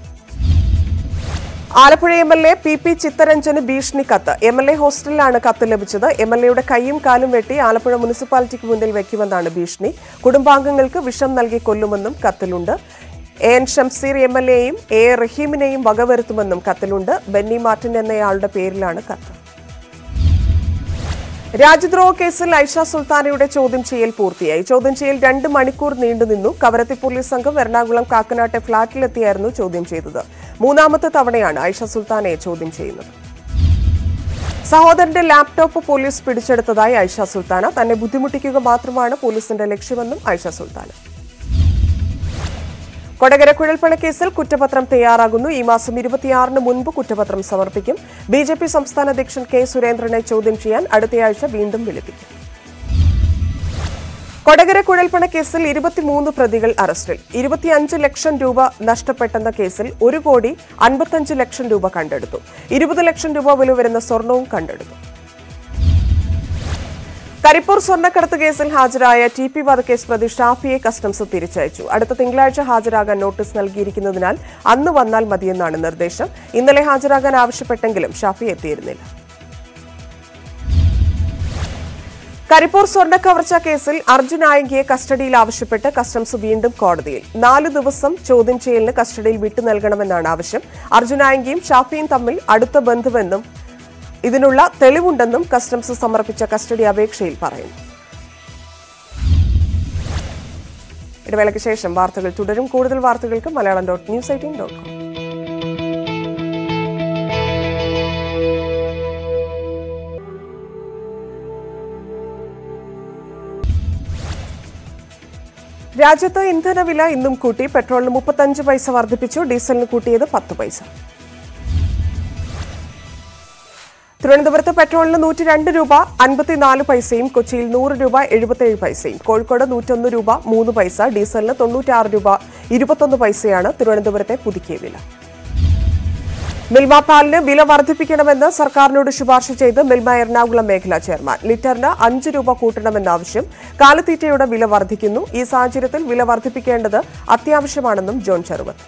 Alappuzha M L A P P ചിത്തരഞ്ജന് ഭീഷണി കത്ത്. എം എൽ എ ഹോസ്റ്റലിലാണ് കത്ത് ലഭിച്ചത്. എം എൽ എയുടെ കൈയും കാലും വെട്ടി ആലപ്പുഴ മുനിസിപ്പാലിറ്റിക്ക് മുന്നിൽ വയ്ക്കുമെന്നാണ് ഭീഷണി. കുടുംബാംഗങ്ങൾക്ക് വിഷം നൽകി കൊല്ലുമെന്നും കത്തിലുണ്ട്. A N Shamseer M L എയും എ എ റഹീമിനെയും വകവരുത്തുമെന്നും കത്തിലുണ്ട്. ബെന്നി മാർട്ടിൻ എന്നയാളുടെ പേരിലാണ് കത്ത്. രാജ്യദ്രോഹ കേസിൽ ഐഷ സുൽത്താനയുടെ ചോദ്യം ചെയ്യൽ പൂർത്തിയായി. ചോദ്യം ചെയ്യൽ രണ്ട് മണിക്കൂർ നീണ്ടുനിന്നു. കവരത്തി പോലീസ് സംഘം എറണാകുളം കാക്കനാട്ടെ ഫ്ളാറ്റിലെത്തിയായിരുന്നു ചോദ്യം ചെയ്തത്. മൂന്നാമത്തെ തവണയാണ് ഐഷ സുൽത്താനയെ ചോദ്യം ചെയ്യുന്നത്. സഹോദരന്റെ ലാപ്ടോപ്പ് പോലീസ് പിടിച്ചെടുത്തതായി ഐഷ സുൽത്താന. തന്നെ ബുദ്ധിമുട്ടിക്കുക മാത്രമാണ് പോലീസിന്റെ ലക്ഷ്യമെന്നും ഐഷ സുൽത്താന. കൊടകര കുഴൽപ്പണക്കേസിൽ കുറ്റപത്രം തയ്യാറാകുന്നു. ഈ മാസം ഇരുപത്തിയാറിന് മുൻപ് കുറ്റപത്രം സമർപ്പിക്കും. ബി ജെ പി സംസ്ഥാന അധ്യക്ഷൻ കെ സുരേന്ദ്രനെ ചോദ്യം ചെയ്യാൻ അടുത്തയാഴ്ച വീണ്ടും വിളിപ്പിക്കും. കൊടകര കുഴൽപ്പണക്കേസിൽ ഇരുപത്തിമൂന്ന് പ്രതികൾ അറസ്റ്റിൽ. ഇരുപത്തിയഞ്ച് ലക്ഷം രൂപ നഷ്ടപ്പെട്ടെന്ന കേസിൽ ഒരു കോടി അൻപത്തഞ്ച് ലക്ഷം രൂപ കണ്ടെടുത്തു. ഇരുപത് ലക്ഷം രൂപ വില വരുന്ന സ്വർണവും കണ്ടെടുത്തു. കരിപ്പൂർ സ്വർണ്ണക്കടത്ത് കേസിൽ ഹാജരായ ടി പി വധക്കേസ് പ്രതി ഷാഫിയെ കസ്റ്റംസ് തിരിച്ചയച്ചു. അടുത്ത തിങ്കളാഴ്ച ഹാജരാകാൻ നോട്ടീസ് നൽകിയിരിക്കുന്നതിനാൽ അന്ന് വന്നാൽ മതിയെന്നാണ് നിർദ്ദേശം. ഇന്നലെ ഹാജരാകാൻ ആവശ്യപ്പെട്ടെങ്കിലും ഷാഫി എത്തിയിരുന്നില്ല. കരിപ്പൂർ സ്വർണ്ണ കവർച്ച കേസിൽ അർജുൻ ആയങ്കിയെ കസ്റ്റഡിയിൽ ആവശ്യപ്പെട്ട് കസ്റ്റംസ് വീണ്ടും കോടതിയിൽ. നാല് ദിവസം ചോദ്യം ചെയ്യലിന് കസ്റ്റഡിയിൽ വിട്ടു നൽകണമെന്നാണ് ആവശ്യം. അർജുൻ ആയങ്കിയും ഷാഫിയും തമ്മിൽ അടുത്ത ബന്ധുവെന്നും ഇതിനുള്ള തെളിവുണ്ടെന്നും കസ്റ്റംസ് സമർപ്പിച്ച കസ്റ്റഡി അപേക്ഷയിൽ പറയുന്നു. ഇടവേളയ്ക്ക് ശേഷം വാർത്തകൾ തുടരും. കൂടുതൽ വാർത്തകൾക്ക് Malayalam dot news eighteen dot com. രാജ്യത്ത് ഇന്ധനവില ഇന്നും കൂട്ടി. പെട്രോളിന് മുപ്പത്തഞ്ച് പൈസ വർദ്ധിപ്പിച്ചു. ഡീസലിന് കൂട്ടിയത് പത്ത് പൈസ. തിരുവനന്തപുരത്ത് പെട്രോളിന് നൂറ്റി രണ്ട് രൂപ അൻപത്തിനാല് പൈസയും കൊച്ചിയിൽ നൂറ് രൂപ എഴുപത്തിയേഴ് പൈസയും കോഴിക്കോട് നൂറ്റൊന്ന് രൂപ മൂന്ന് പൈസ ഡീസലിന് തൊണ്ണൂറ്റാറ് രൂപ ഇരുപത്തൊന്ന് പൈസയാണ് തിരുവനന്തപുരത്തെ പുതുക്കിയ വില. മിൽമ പാലിന് വില വർദ്ധിപ്പിക്കണമെന്ന് സർക്കാരിനോട് ശുപാർശ ചെയ്ത് മിൽമ എറണാകുളം മേഖലാ ചെയർമാൻ. ലിറ്ററിന് അഞ്ച് രൂപ കൂട്ടണമെന്ന ആവശ്യം. കാലിത്തീറ്റയുടെ വില വർദ്ധിക്കുന്നു. ഈ സാഹചര്യത്തിൽ വില വർദ്ധിപ്പിക്കേണ്ടത് അത്യാവശ്യമാണെന്നും ജോൺ ചെറുവത്ത്.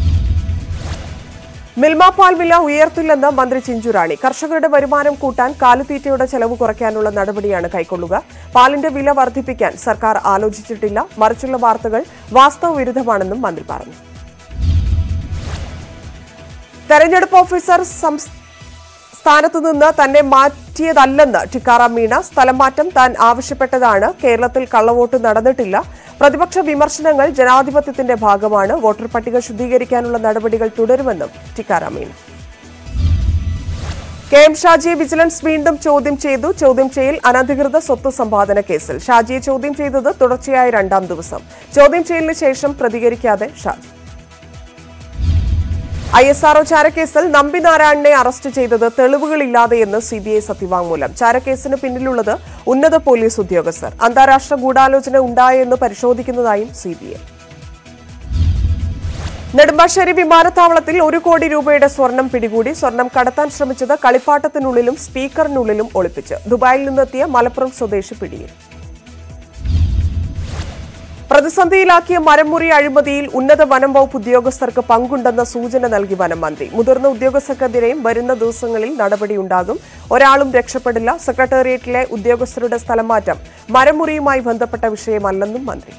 മിൽമ പാൽ വില ഉയർത്തില്ലെന്ന് മന്ത്രി ചിഞ്ചുറാണി. കർഷകരുടെ വരുമാനം കൂട്ടാൻ കാലിത്തീറ്റയുടെ ചെലവ് കുറയ്ക്കാനുള്ള നടപടിയാണ് കൈക്കൊള്ളുക. പാലിന്റെ വില വർദ്ധിപ്പിക്കാൻ സർക്കാർ ആലോചിച്ചിട്ടില്ല. മറിച്ചുള്ള വാർത്തകൾ വാസ്തവ വിരുദ്ധമാണെന്നും മന്ത്രി പറഞ്ഞു. തെരഞ്ഞെടുപ്പ് ഓഫീസർ സ്ഥാനത്തുനിന്ന് തന്നെ മാറ്റിയതല്ലെന്ന് ടിക്കാറാം മീണ. സ്ഥലം മാറ്റം താൻ ആവശ്യപ്പെട്ടതാണ്. കേരളത്തിൽ കള്ളവോട്ട് നടന്നിട്ടില്ല. പ്രതിപക്ഷ വിമർശനങ്ങൾ ജനാധിപത്യത്തിന്റെ ഭാഗമാണ്. വോട്ടർ പട്ടിക ശുദ്ധീകരിക്കാനുള്ള നടപടികൾ തുടരുമെന്നും ടിക്കാറാം മീണ. കെ എം ഷാജിയെ വിജിലൻസ് വീണ്ടും ചോദ്യം ചെയ്തു. ചോദ്യം ചെയ്യൽ അനധികൃത സ്വത്ത് സമ്പാദന കേസിൽ ഷാജിയെ ചോദ്യം ചെയ്തത് തുടർച്ചയായ രണ്ടാം ദിവസം. ചോദ്യം ചെയ്യലിന് ശേഷം പ്രതികരിക്കാതെ ഷാജി. ഐ എസ് ആർഒ ചാരക്കേസിൽ നമ്പി നാരായണനെ അറസ്റ്റ് ചെയ്തത് തെളിവുകളില്ലാതെയെന്ന് സി ബി ഐ സത്യവാങ്മൂലം. ചാരക്കേസിന് പിന്നിലുള്ളത് ഉന്നത പോലീസ് ഉദ്യോഗസ്ഥർ. അന്താരാഷ്ട്ര ഗൂഢാലോചന ഉണ്ടായെന്ന് പരിശോധിക്കുന്നതായും സി ബി ഐ. നെടുമ്പാശ്ശേരി വിമാനത്താവളത്തിൽ ഒരു കോടി രൂപയുടെ സ്വർണം പിടികൂടി. സ്വർണം കടത്താൻ ശ്രമിച്ചത് കളിപ്പാട്ടത്തിനുള്ളിലും സ്പീക്കറിനുള്ളിലും ഒളിപ്പിച്ച്. ദുബായിൽ നിന്നെത്തിയ മലപ്പുറം സ്വദേശി പിടിയിൽ. പ്രതിസന്ധിയിലാക്കിയ മരംമുറി അഴിമതിയിൽ ഉന്നത വനം വകുപ്പ് ഉദ്യോഗസ്ഥർക്ക് പങ്കുണ്ടെന്ന സൂചന നൽകി വനം മന്ത്രി. മുതിർന്ന ഉദ്യോഗസ്ഥർക്കെതിരെയും വരുന്ന ദിവസങ്ങളിൽ നടപടിയുണ്ടാകും. ഒരാളും രക്ഷപ്പെടില്ല. സെക്രട്ടേറിയറ്റിലെ ഉദ്യോഗസ്ഥരുടെ സ്ഥലംമാറ്റം മരംമുറിയുമായി ബന്ധപ്പെട്ട വിഷയമല്ലെന്നും മന്ത്രി.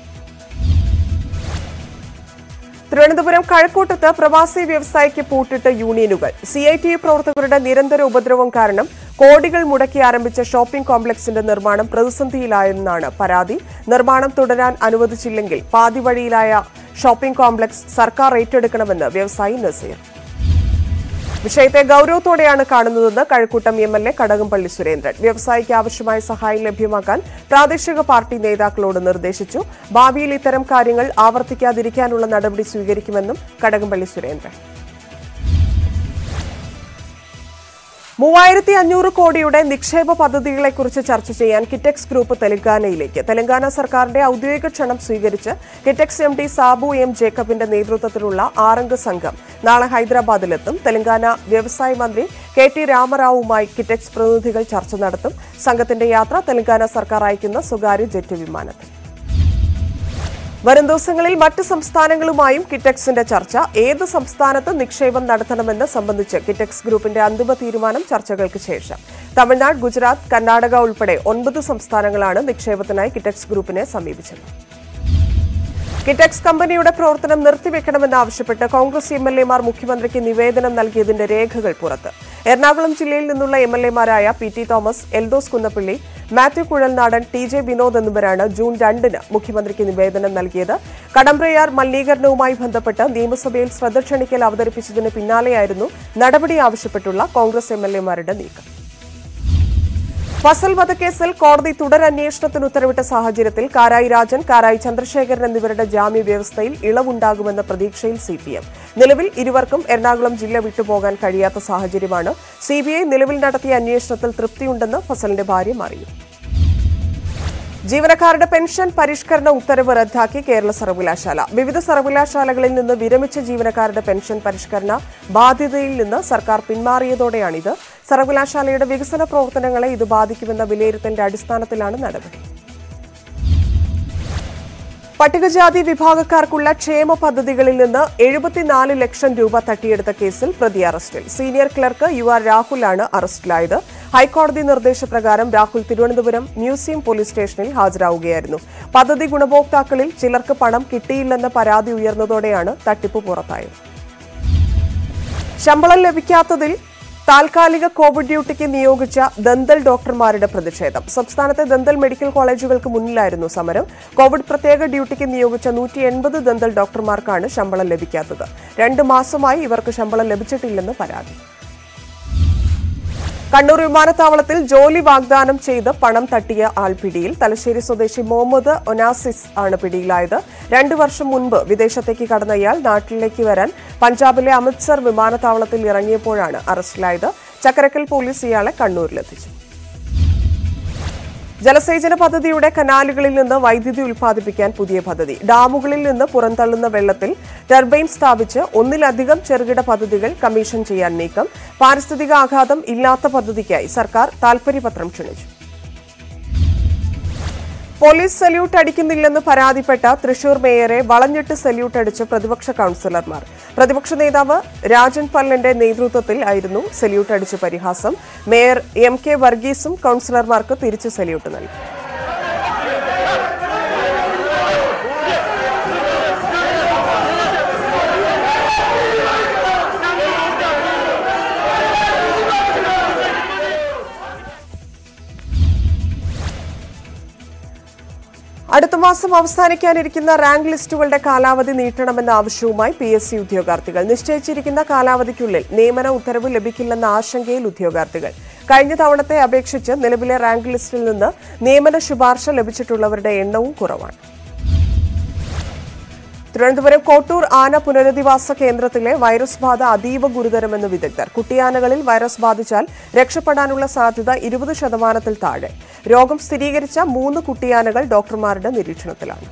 തിരുവനന്തപുരം കഴക്കൂട്ടത്ത് പ്രവാസി വ്യവസായിക്ക് പൂട്ടിട്ട് യൂണിയനുകൾ. സി ഐ ടി യു പ്രവർത്തകരുടെ നിരന്തര ഉപദ്രവം കാരണം കോടികൾ മുടക്കി ആരംഭിച്ച ഷോപ്പിംഗ് കോംപ്ലക്സിന്റെ നിർമ്മാണം പ്രതിസന്ധിയിലായെന്നാണ് പരാതി. നിർമ്മാണം തുടരാൻ അനുവദിച്ചില്ലെങ്കിൽ പാതി വഴിയിലായ ഷോപ്പിംഗ് കോംപ്ലക്സ് സർക്കാർ ഏറ്റെടുക്കണമെന്ന് വ്യവസായി നസീർ. വിഷയത്തെ ഗൌരവത്തോടെയാണ് കാണുന്നതെന്ന് Kazhakoottam M L A Kadakampally Surendran. വ്യവസായിക്ക് ആവശ്യമായ സഹായം ലഭ്യമാക്കാൻ പ്രാദേശിക പാർട്ടി നേതാക്കളോട് നിർദ്ദേശിച്ചു. ഭാവിയിൽ ഇത്തരം കാര്യങ്ങൾ ആവർത്തിക്കാതിരിക്കാനുള്ള നടപടി സ്വീകരിക്കുമെന്നും കടകംപള്ളി സുരേന്ദ്രൻ. മൂവായിരത്തി അഞ്ഞൂറ് കോടിയുടെ നിക്ഷേപ പദ്ധതികളെക്കുറിച്ച് ചർച്ച ചെയ്യാൻ കിറ്റെക്സ് ഗ്രൂപ്പ് തെലങ്കാനയിലേക്ക്. തെലങ്കാന സർക്കാരിന്റെ ഔദ്യോഗിക ക്ഷണം സ്വീകരിച്ച് Kitex M D Sabu M ജേക്കബിന്റെ നേതൃത്വത്തിലുള്ള ആറംഗ സംഘം നാളെ ഹൈദരാബാദിലെത്തും. തെലങ്കാന വ്യവസായ മന്ത്രി കെ ടി രാമറാവുമായി കിറ്റെക്സ് പ്രതിനിധികൾ ചർച്ച നടത്തും. സംഘത്തിന്റെ യാത്ര തെലങ്കാന സർക്കാർ അയക്കുന്ന സ്വകാര്യ ജെറ്റ് വിമാനത്തിൽ. വരും ദിവസങ്ങളിൽ മറ്റ് സംസ്ഥാനങ്ങളുമായും കിറ്റെക്സിന്റെ ചർച്ച. ഏത് സംസ്ഥാനത്ത് നിക്ഷേപം നടത്തണമെന്ന് സംബന്ധിച്ച് കിറ്റെക്സ് ഗ്രൂപ്പിന്റെ അന്തിമ തീരുമാനം ചർച്ചകൾക്ക് ശേഷം. തമിഴ്നാട്, ഗുജറാത്ത്, കർണാടക ഉൾപ്പെടെ ഒൻപത് സംസ്ഥാനങ്ങളാണ് നിക്ഷേപത്തിനായി കിറ്റെക്സ് ഗ്രൂപ്പിനെ സമീപിച്ചത്. കിറ്റെക്സ് കമ്പനിയുടെ പ്രവർത്തനം നിർത്തിവെക്കണമെന്നാവശ്യപ്പെട്ട് കോൺഗ്രസ് എം എൽ എമാർ മുഖ്യമന്ത്രിക്ക് നിവേദനം നൽകിയതിന്റെ രേഖകൾ പുറത്ത്. എറണാകുളം ജില്ലയിൽ നിന്നുള്ള എം എൽ എമാരായ P T Thomas, Eldhose Kunnappilly, Mathew Kuzhalnadan, T J Vinod എന്നിവരാണ് ജൂൺ രണ്ടിന് മുഖ്യമന്ത്രിക്ക് നിവേദനം നൽകിയത്. കടമ്പ്രയാർ മലിനീകരണവുമായി ബന്ധപ്പെട്ട് നിയമസഭയിൽ ശ്രദ്ധ ക്ഷണിക്കൽ അവതരിപ്പിച്ചതിന് പിന്നാലെയായിരുന്നു നടപടി ആവശ്യപ്പെട്ടുള്ള കോൺഗ്രസ് എം എൽ എമാരുടെ നീക്കം. ഫസൽ വധക്കേസിൽ കോടതി തുടരന്വേഷണത്തിന് ഉത്തരവിട്ട സാഹചര്യത്തിൽ കാരായി രാജൻ, കാരായി ചന്ദ്രശേഖരൻ എന്നിവരുടെ ജാമ്യ വ്യവസ്ഥയിൽ ഇളവുണ്ടാകുമെന്ന പ്രതീക്ഷയിൽ സി പി എം. നിലവിൽ ഇരുവർക്കും എറണാകുളം ജില്ല വിട്ടുപോകാൻ കഴിയാത്ത സാഹചര്യമാണ്. സി ബി ഐ നിലവിൽ നടത്തിയ അന്വേഷണത്തിൽ തൃപ്തിയുണ്ടെന്ന് ഫസലിന്റെ ഭാര്യ അറിയിച്ചു. ജീവനക്കാരുടെ പെൻഷൻ പരിഷ്കരണ ഉത്തരവ് റദ്ദാക്കി കേരള സർവകലാശാല. വിവിധ സർവകലാശാലകളിൽ നിന്ന് വിരമിച്ച ജീവനക്കാരുടെ പെൻഷൻ പരിഷ്കരണ ബാധ്യതയിൽ നിന്ന് സർക്കാർ പിന്മാറിയതോടെയാണിത്. സർവകലാശാലയുടെ വികസന പ്രവർത്തനങ്ങളെ ഇത് ബാധിക്കുമെന്ന വിലയിരുത്തലിന്റെ അടിസ്ഥാനത്തിലാണ് നടപടി. പട്ടികജാതി വിഭാഗക്കാർക്കുള്ള ക്ഷേമ പദ്ധതികളിൽ നിന്ന് എഴുപത്തിനാല് ലക്ഷം രൂപ തട്ടിയെടുത്ത കേസിൽ പ്രതി അറസ്റ്റിൽ. സീനിയർ ക്ലർക്ക് യു ആർ രാഹുലാണ് അറസ്റ്റിലായത്. ഹൈക്കോടതി നിർദ്ദേശപ്രകാരം രാഹുൽ തിരുവനന്തപുരം മ്യൂസിയം പോലീസ് സ്റ്റേഷനിൽ ഹാജരാവുകയായിരുന്നു. പദ്ധതി ഗുണഭോക്താക്കളിൽ ചിലർക്ക് പണം കിട്ടിയില്ലെന്ന പരാതി ഉയർന്നതോടെയാണ് തട്ടിപ്പ് പുറത്തായത്. ശമ്പളം ലഭിക്കാത്തതിൽ താൽക്കാലിക കോവിഡ് ഡ്യൂട്ടിക്ക് നിയോഗിച്ച ദന്തൽ ഡോക്ടർമാരുടെ പ്രതിഷേധം. സംസ്ഥാനത്തെ ദന്തൽ മെഡിക്കൽ കോളേജുകൾക്ക് മുന്നിലായിരുന്നു സമരം. കോവിഡ് പ്രത്യേക ഡ്യൂട്ടിക്ക് നിയോഗിച്ച നൂറ്റി എൺപത് ദന്തൽ ഡോക്ടർമാർക്കാണ് ശമ്പളം ലഭിക്കാത്തത്. രണ്ട് മാസമായി ഇവർക്ക് ശമ്പളം ലഭിച്ചിട്ടില്ലെന്ന് പരാതി. കണ്ണൂർ വിമാനത്താവളത്തിൽ ജോലി വാഗ്ദാനം ചെയ്ത് പണം തട്ടിയ ആൾ പിടിയിൽ. തലശ്ശേരി സ്വദേശി മുഹമ്മദ് ഒനാസിസ് ആണ് പിടിയിലായത്. രണ്ടു വർഷം മുൻപ് വിദേശത്തേക്ക് കടന്ന ഇയാൾ നാട്ടിലേക്ക് വരാൻ പഞ്ചാബിലെ അമൃത്സർ വിമാനത്താവളത്തിൽ ഇറങ്ങിയപ്പോഴാണ് അറസ്റ്റിലായത്. ചക്കരക്കൽ പോലീസ് ഇയാളെ കണ്ണൂരിലെത്തിച്ചു. ജലസേചന പദ്ധതിയുടെ കനാലുകളിൽ നിന്ന് വൈദ്യുതി ഉൽപ്പാദിപ്പിക്കാൻ പുതിയ പദ്ധതി. ഡാമുകളിൽ നിന്ന് പുറന്തള്ളുന്ന വെള്ളത്തിൽ ടർബൈൻ സ്ഥാപിച്ച് ഒന്നിലധികം ചെറുകിട പദ്ധതികൾ കമ്മീഷൻ ചെയ്യാൻ നീക്കം. പാരിസ്ഥിതിക ആഘാതം ഇല്ലാത്ത പദ്ധതിക്കായി സർക്കാർ താൽപര്യപത്രം ക്ഷണിച്ചു. പോലീസ് സല്യൂട്ട് അടിക്കുന്നില്ലെന്ന് പരാതിപ്പെട്ട തൃശൂർ മേയറെ വളഞ്ഞിട്ട് സല്യൂട്ട് അടിച്ച് പ്രതിപക്ഷ കൌൺസിലർമാർ. പ്രതിപക്ഷ നേതാവ് രാജൻ പല്ലന്റെ നേതൃത്വത്തിൽ ആയിരുന്നു സല്യൂട്ട് അടിച്ച് പരിഹാസം. മേയർ എം കെ വർഗീസും കൌൺസിലർമാർക്ക് തിരിച്ച് സല്യൂട്ട് നൽകി. അടുത്ത മാസം അവസാനിക്കാനിരിക്കുന്ന റാങ്ക് ലിസ്റ്റുകളുടെ കാലാവധി നീട്ടണമെന്ന ആവശ്യവുമായി പി എസ് സി ഉദ്യോഗാർത്ഥികൾ. നിശ്ചയിച്ചിരിക്കുന്ന കാലാവധിക്കുള്ളിൽ നിയമന ഉത്തരവ് ലഭിക്കില്ലെന്ന ആശങ്കയിൽ ഉദ്യോഗാർത്ഥികൾ. കഴിഞ്ഞ തവണത്തെ അപേക്ഷിച്ച് നിലവിലെ റാങ്ക് ലിസ്റ്റിൽ നിന്ന് നിയമന ശുപാർശ ലഭിച്ചിട്ടുള്ളവരുടെ എണ്ണവും കുറവാണ്. തിരുവനന്തപുരം കോട്ടൂർ ആന പുനരധിവാസ കേന്ദ്രത്തിലെ വൈറസ് ബാധ അതീവ ഗുരുതരമെന്ന് വിദഗ്ധർ. കുട്ടിയാനകളിൽ വൈറസ് ബാധിച്ചാൽ രക്ഷപ്പെടാനുള്ള സാധ്യത ഇരുപത് ശതമാനത്തിൽ താഴെ. രോഗം സ്ഥിരീകരിച്ച മൂന്ന് കുട്ടിയാനകൾ ഡോക്ടർമാരുടെ നിരീക്ഷണത്തിലാണ്.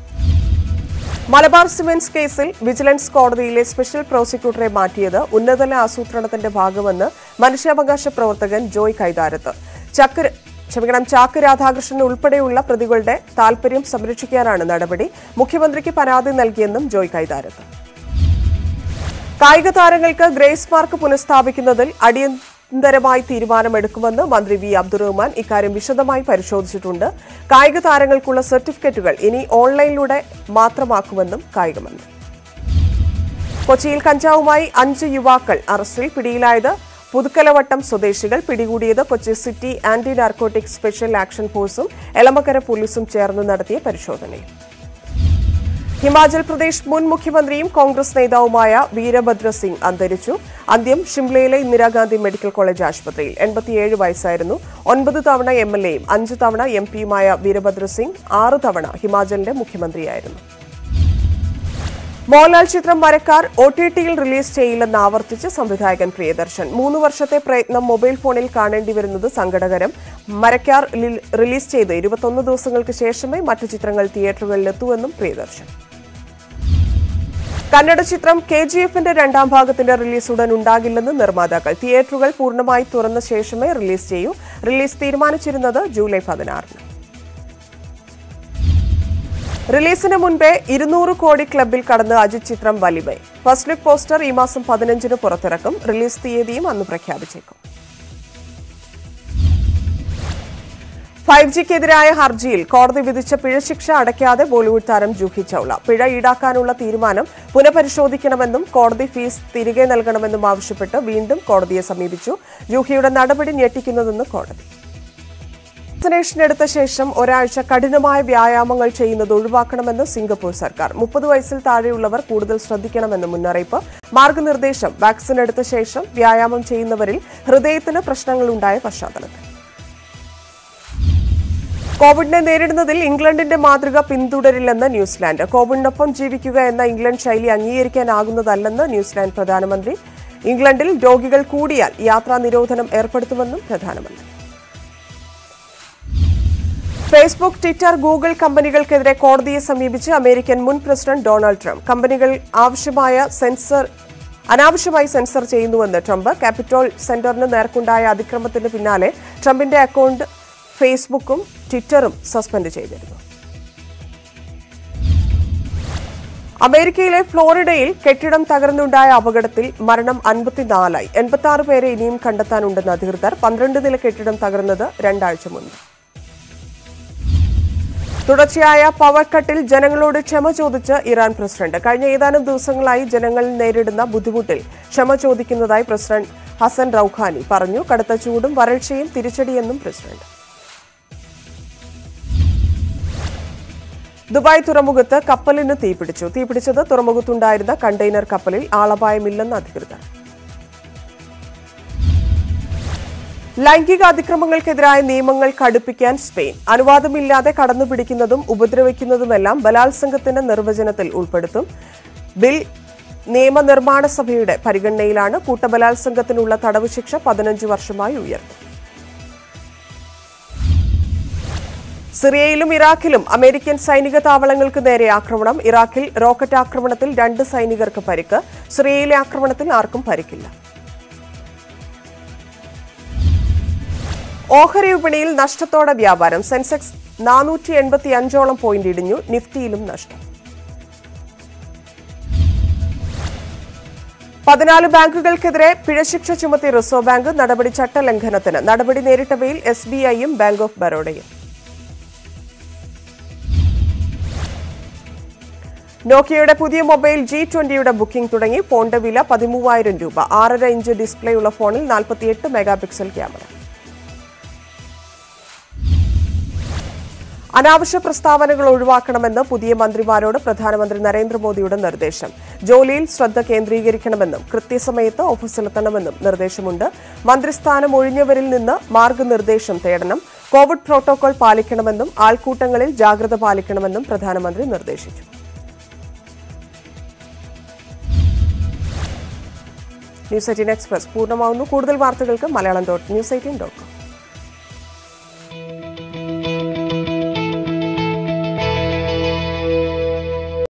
മലബാർ സിമന്റ്സ് കേസിൽ വിജിലൻസ് കോടതിയിലെ സ്പെഷ്യൽ പ്രോസിക്യൂട്ടറെ മാറ്റിയത് ഉന്നതതല ആസൂത്രണത്തിന്റെ ഭാഗമെന്ന് മനുഷ്യാവകാശ പ്രവർത്തകൻ ജോയ് കൈതാരത്ത്. ചക്ര ക്ഷമിക്കണം ചാക്ക് രാധാകൃഷ്ണൻ ഉൾപ്പെടെയുള്ള പ്രതികളുടെ താൽപര്യം സംരക്ഷിക്കാനാണ് നടപടി. മുഖ്യമന്ത്രിക്ക് പരാതി നൽകിയെന്നും ജോയ് കൈതാരത്ത്. കായിക താരങ്ങൾക്ക് ഗ്രേസ് മാർക്ക് പുനഃസ്ഥാപിക്കുന്നതിൽ അടിയന്തരമായി തീരുമാനമെടുക്കുമെന്ന് മന്ത്രി വി അബ്ദുറഹ്മാൻ. ഇക്കാര്യം വിശദമായി പരിശോധിച്ചിട്ടുണ്ട്. കായിക താരങ്ങൾക്കുള്ള സർട്ടിഫിക്കറ്റുകൾ ഇനി ഓൺലൈനിലൂടെ മാത്രമാക്കുമെന്നും കായികമന്ത്രി. കൊച്ചിയിൽ കഞ്ചാവുമായി അഞ്ച് യുവാക്കൾ അറസ്റ്റിൽ. പിടിയിലായത് പുതുക്കലവട്ടം സ്വദേശികൾ. പിടികൂടിയത് Kochi city anti narcotic special action ഫോഴ്സും എളമക്കര പോലീസും ചേർന്ന് നടത്തിയ പരിശോധനയിൽ. ഹിമാചൽ പ്രദേശ് മുൻ മുഖ്യമന്ത്രിയും കോൺഗ്രസ് നേതാവുമായ വീരഭദ്ര സിംഗ് അന്തരിച്ചു. അന്ത്യം ഷിംലയിലെ ഇന്ദിരാഗാന്ധി മെഡിക്കൽ കോളേജ് ആശുപത്രിയിൽ. എൺപത്തിയേഴ് വയസ്സായിരുന്നു. ഒൻപത് തവണ എം എൽ എയും അഞ്ച് തവണ എം പിയുമായ വീരഭദ്ര സിംഗ് ആറ് തവണ ഹിമാചലിന്റെ മുഖ്യമന്ത്രിയായിരുന്നു. മോഹൻലാൽ ചിത്രം മരക്കാർ ഒ ടി ടിയിൽ റിലീസ് ചെയ്യില്ലെന്ന് ആവർത്തിച്ച് സംവിധായകൻ പ്രിയദർശൻ. മൂന്ന് വർഷത്തെ പ്രയത്നം മൊബൈൽ ഫോണിൽ കാണേണ്ടി വരുന്നത് സങ്കടകരം. മരക്കാർ റിലീസ് ചെയ്ത് ഇരുപത്തൊന്ന് ദിവസങ്ങൾക്ക് ശേഷമേ മറ്റു ചിത്രങ്ങൾ തിയേറ്ററുകളിലെത്തൂവെന്നും പ്രിയദർശൻ. കന്നഡ ചിത്രം കെ ജി എഫിന്റെ രണ്ടാം ഭാഗത്തിന്റെ റിലീസ് ഉടൻ ഉണ്ടാകില്ലെന്ന് നിർമ്മാതാക്കൾ. തിയേറ്ററുകൾ പൂർണ്ണമായി തുറന്ന ശേഷമേ റിലീസ് ചെയ്യൂ. റിലീസ് തീരുമാനിച്ചിരുന്നത് ജൂലൈ പതിനാറിന്. റിലീസിന് മുൻപേ ഇരുന്നൂറ് കോടി ക്ലബിൽ കടന്ന് അജിത് ചിത്രം വലിമൈ. ഫസ്റ്റ് ലുക്ക് പോസ്റ്റർ ഈ മാസം പതിനഞ്ചിന് പുറത്തിറക്കും. റിലീസ് തീയതിയും അന്ന് പ്രഖ്യാപിച്ചേക്കും. ഫൈവ് ജിക്കെതിരായ ഹർജിയിൽ കോടതി വിധിച്ച പിഴശിക്ഷ അടയ്ക്കാതെ ബോളിവുഡ് താരം ജൂഹി ചൌള. പിഴ ഈടാക്കാനുള്ള തീരുമാനം പുനഃപരിശോധിക്കണമെന്നും കോടതി ഫീസ് തിരികെ നൽകണമെന്നും ആവശ്യപ്പെട്ട് വീണ്ടും കോടതിയെ സമീപിച്ചു. ജൂഹിയുടെ നടപടി ഞെട്ടിക്കുന്നതെന്ന് കോടതി. വാക്സിനേഷൻ എടുത്ത ശേഷം ഒരാഴ്ച കഠിനമായ വ്യായാമങ്ങൾ ചെയ്യുന്നത് ഒഴിവാക്കണമെന്ന് സിംഗപ്പൂർ സർക്കാർ. മുപ്പത് വയസ്സിൽ താഴെയുള്ളവർ കൂടുതൽ ശ്രദ്ധിക്കണമെന്ന് മുന്നറിയിപ്പ്. മാർഗനിർദ്ദേശം വാക്സിൻ എടുത്ത ശേഷം വ്യായാമം ചെയ്യുന്നവരിൽ ഹൃദയത്തിന് പ്രശ്നങ്ങളുണ്ടായ പശ്ചാത്തലത്തിൽ. കോവിഡിനെ നേരിടുന്നതിൽ ഇംഗ്ലണ്ടിന്റെ മാതൃക പിന്തുടരില്ലെന്ന് ന്യൂസിലാൻഡ്. കോവിഡിനൊപ്പം ജീവിക്കുക എന്ന ഇംഗ്ലണ്ട് ശൈലി അംഗീകരിക്കാനാകുന്നതല്ലെന്ന് ന്യൂസിലാൻഡ് പ്രധാനമന്ത്രി. ഇംഗ്ലണ്ടിൽ രോഗികൾ കൂടിയാൽ യാത്രാ നിരോധനം ഏർപ്പെടുത്തുമെന്നും പ്രധാനമന്ത്രി. ഫേസ്ബുക്ക്, ട്വിറ്റർ, ഗൂഗിൾ കമ്പനികൾക്കെതിരെ കോടതിയെ സമീപിച്ച് അമേരിക്കൻ മുൻ പ്രസിഡന്റ് ഡൊണാൾഡ് ട്രംപ്. കമ്പനികൾ ആവശ്യമായ സെൻസർ അനാവശ്യമായി സെൻസർ ചെയ്യുന്നുവെന്ന് ട്രംപ്. ക്യാപിറ്റോൾ സെന്ററിന് നേർക്കുണ്ടായ അതിക്രമത്തിന് പിന്നാലെ ട്രംപിന്റെ അക്കൗണ്ട് ഫേസ്ബുക്കും ട്വിറ്ററും സസ്പെൻഡ് ചെയ്തിരുന്നു. അമേരിക്കയിലെ ഫ്ലോറിഡയിൽ കെട്ടിടം തകർന്നുണ്ടായ അപകടത്തിൽ മരണം അൻപത്തിനാലായി. എൺപത്തി ആറ് പേരെ ഇനിയും കണ്ടെത്താനുണ്ടെന്ന് അധികൃതർ. പന്ത്രണ്ട് നില കെട്ടിടം തകർന്നത് രണ്ടാഴ്ച മുൻപ്. തുടർച്ചയായ പവർ കട്ടിൽ ജനങ്ങളോട് ക്ഷമ ചോദിച്ച് ഇറാൻ പ്രസിഡന്റ്. കഴിഞ്ഞ ഏതാനും ദിവസങ്ങളായി ജനങ്ങൾ നേരിടുന്ന ബുദ്ധിമുട്ടിൽ ക്ഷമ ചോദിക്കുന്നതായി പ്രസിഡന്റ് ഹസൻ റൌഹാനി പറഞ്ഞു. കടുത്ത ചൂടും വരൾച്ചയും തിരിച്ചടിയെന്നും പ്രസിഡന്റ്. ദുബായ് തുറമുഖത്ത് കപ്പലിന് തീപിടിച്ചു. തീപിടിച്ചത് തുറമുഖത്തുണ്ടായിരുന്ന കണ്ടെയ്നർ കപ്പലിൽ. ആളപായമില്ലെന്ന് അധികൃതർ. ലൈംഗിക അതിക്രമങ്ങൾക്കെതിരായ നിയമങ്ങൾ കടുപ്പിക്കാൻ സ്പെയിൻ. അനുവാദമില്ലാതെ കടന്നുപിടിക്കുന്നതും ഉപദ്രവിക്കുന്നതുമെല്ലാം ബലാത്സംഗത്തിന്റെ നിർവചനത്തിൽ ഉൾപ്പെടുത്തും. ബിൽ നിയമനിർമ്മാണ സഭയുടെ പരിഗണനയിലാണ്. കൂട്ടബലാത്സംഗത്തിനുള്ള തടവ് ശിക്ഷ പതിനഞ്ച് വർഷമായി ഉയർത്തും. സിറിയയിലും ഇറാഖിലും അമേരിക്കൻ സൈനിക താവളങ്ങൾക്ക് നേരെ ആക്രമണം. ഇറാഖിൽ റോക്കറ്റ് ആക്രമണത്തിൽ രണ്ട് സൈനികർക്ക് പരിക്ക്. സിറിയയിലെ ആക്രമണത്തിൽ ആർക്കും പരിക്കില്ല. ഓഹരി വിപണിയിൽ നഷ്ടത്തോടെ വ്യാപാരം. സെൻസെക്സ് നാനൂറ്റി എൺപത്തി അഞ്ചോളം പോയിന്റ് ഇടിഞ്ഞു. നിഫ്റ്റിയിലും നഷ്ടം. പതിനാല് ബാങ്കുകൾക്കെതിരെ പിഴശിക്ഷ ചുമത്തി റിസർവ് ബാങ്ക്. നടപടി ചട്ടലംഘനത്തിന്. നടപടി നേരിട്ടവയിൽ എസ് ബി ഐയും ബാങ്ക് ഓഫ് ബറോഡയും. നോക്കിയയുടെ പുതിയ മൊബൈൽ ജി ട്വന്റിയുടെ ബുക്കിംഗ് തുടങ്ങി. ഫോണിന്റെ വില പതിമൂവായിരം രൂപ. ആറര ഇഞ്ച് ഡിസ്പ്ലേയുള്ള ഫോണിൽ നാൽപ്പത്തിയെട്ട് മെഗാ പിക്സൽ ക്യാമറ. അനാവശ്യ പ്രസ്താവനകൾ ഒഴിവാക്കണമെന്ന് പുതിയ മന്ത്രിമാരോട് പ്രധാനമന്ത്രി നരേന്ദ്രമോദിയുടെ നിർദ്ദേശം. ജോലിയിൽ ശ്രദ്ധ കേന്ദ്രീകരിക്കണമെന്നും കൃത്യസമയത്ത് ഓഫീസിലെത്തണമെന്നും നിർദ്ദേശമുണ്ട്. മന്ത്രിസ്ഥാനം ഒഴിഞ്ഞവരിൽ നിന്ന് മാർഗനിർദ്ദേശം തേടണം. കോവിഡ് പ്രോട്ടോകോൾ പാലിക്കണമെന്നും ആൾക്കൂട്ടങ്ങളിൽ ജാഗ്രത പാലിക്കണമെന്നും പ്രധാനമന്ത്രി നിർദ്ദേശിച്ചു. ന്യൂസ് എയ്റ്റീൻ എക്സ്പ്രസ് പൂർണ്ണമാവുന്നു. കൂടുതൽ വാർത്തകൾക്ക് Malayalam dot news eighteen dot com.